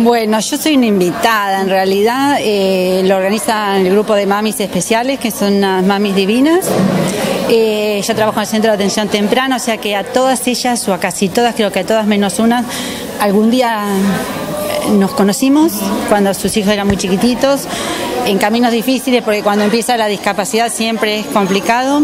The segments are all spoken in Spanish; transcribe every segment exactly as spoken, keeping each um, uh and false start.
Bueno, yo soy una invitada, en realidad eh, lo organiza el grupo de mamis especiales, que son unas mamis divinas. Eh, yo trabajo en el Centro de Atención Temprana, o sea que a todas ellas, o a casi todas, creo que a todas menos una, algún día nos conocimos cuando sus hijos eran muy chiquititos, en caminos difíciles, porque cuando empieza la discapacidad siempre es complicado.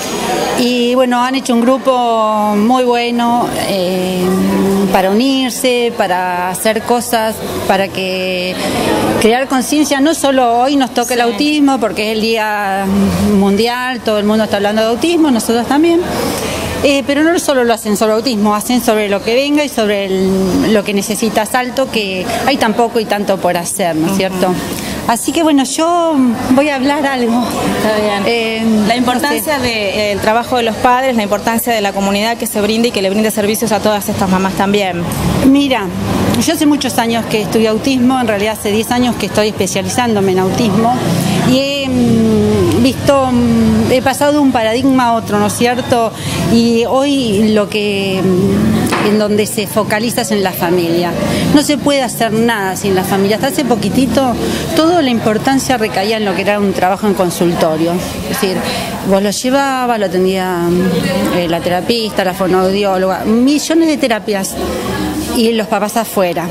Y bueno, han hecho un grupo muy bueno eh, para unirse, para hacer cosas, para que crear conciencia. No solo hoy nos toca sí. el autismo, porque es el Día Mundial, todo el mundo está hablando de autismo, nosotros también. Eh, pero no solo lo hacen sobre autismo, hacen sobre lo que venga y sobre el, lo que necesita Salto, que hay tan poco y tanto por hacer, ¿no es uh-huh. cierto? Así que bueno, yo voy a hablar algo. Está bien. Eh, la importancia no sé. del de, trabajo de los padres, la importancia de la comunidad que se brinde y que le brinde servicios a todas estas mamás también. Mira, yo hace muchos años que estudio autismo, en realidad hace diez años que estoy especializándome en autismo y he mm, visto, mm, he pasado de un paradigma a otro, ¿no es cierto? Y hoy lo que... en donde se focaliza es en la familia. No se puede hacer nada sin la familia. Hasta hace poquitito, toda la importancia recaía en lo que era un trabajo en consultorio. Es decir, vos lo llevabas, lo atendía eh, la terapista, la fonoaudióloga, millones de terapias y los papás afuera.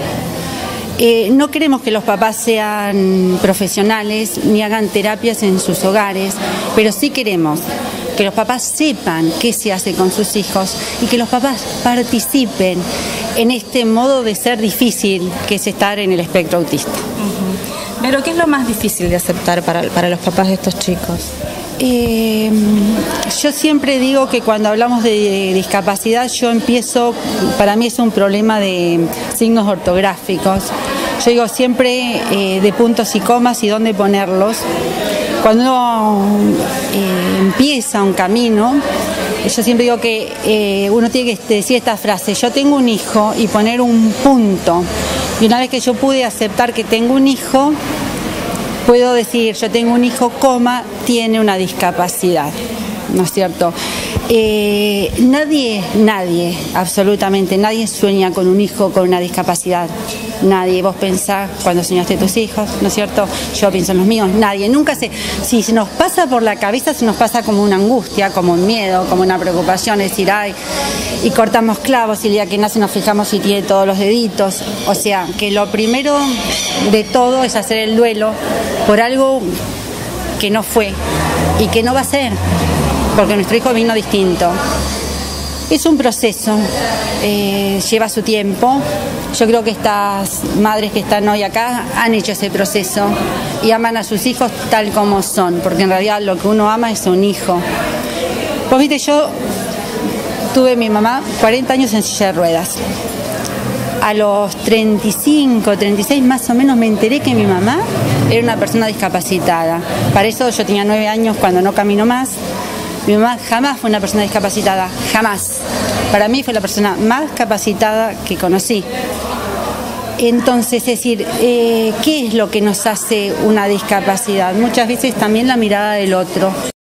Eh, no queremos que los papás sean profesionales ni hagan terapias en sus hogares, pero sí queremos que los papás sepan qué se hace con sus hijos y que los papás participen en este modo de ser difícil que es estar en el espectro autista. Uh-huh. Pero ¿qué es lo más difícil de aceptar para, para los papás de estos chicos? Eh, yo siempre digo que cuando hablamos de discapacidad yo empiezo, para mí es un problema de signos ortográficos. Yo digo siempre eh, de puntos y comas y dónde ponerlos. Cuando uno eh, empieza un camino, yo siempre digo que eh, uno tiene que decir esta frase: yo tengo un hijo, y poner un punto. Y una vez que yo pude aceptar que tengo un hijo, puedo decir yo tengo un hijo, coma, tiene una discapacidad, ¿no es cierto? Eh, nadie, nadie, absolutamente nadie sueña con un hijo con una discapacidad. Nadie. Vos pensás cuando soñaste tus hijos, ¿no es cierto? Yo pienso en los míos. Nadie. Nunca se... Si se nos pasa por la cabeza, se nos pasa como una angustia, como un miedo, como una preocupación. Es decir, ay, y cortamos clavos y el día que nace nos fijamos si tiene todos los deditos. O sea, que lo primero de todo es hacer el duelo por algo que no fue y que no va a ser, porque nuestro hijo vino distinto. Es un proceso, eh, lleva su tiempo. Yo creo que estas madres que están hoy acá han hecho ese proceso y aman a sus hijos tal como son, porque en realidad lo que uno ama es un hijo. Pues viste, yo tuve mi mamá cuarenta años en silla de ruedas. A los treinta y cinco, treinta y seis más o menos me enteré que mi mamá era una persona discapacitada. Para eso yo tenía nueve años cuando no camino más. Mi mamá jamás fue una persona discapacitada, jamás. Para mí fue la persona más capacitada que conocí. Entonces, es decir, eh, ¿qué es lo que nos hace una discapacidad? Muchas veces también la mirada del otro.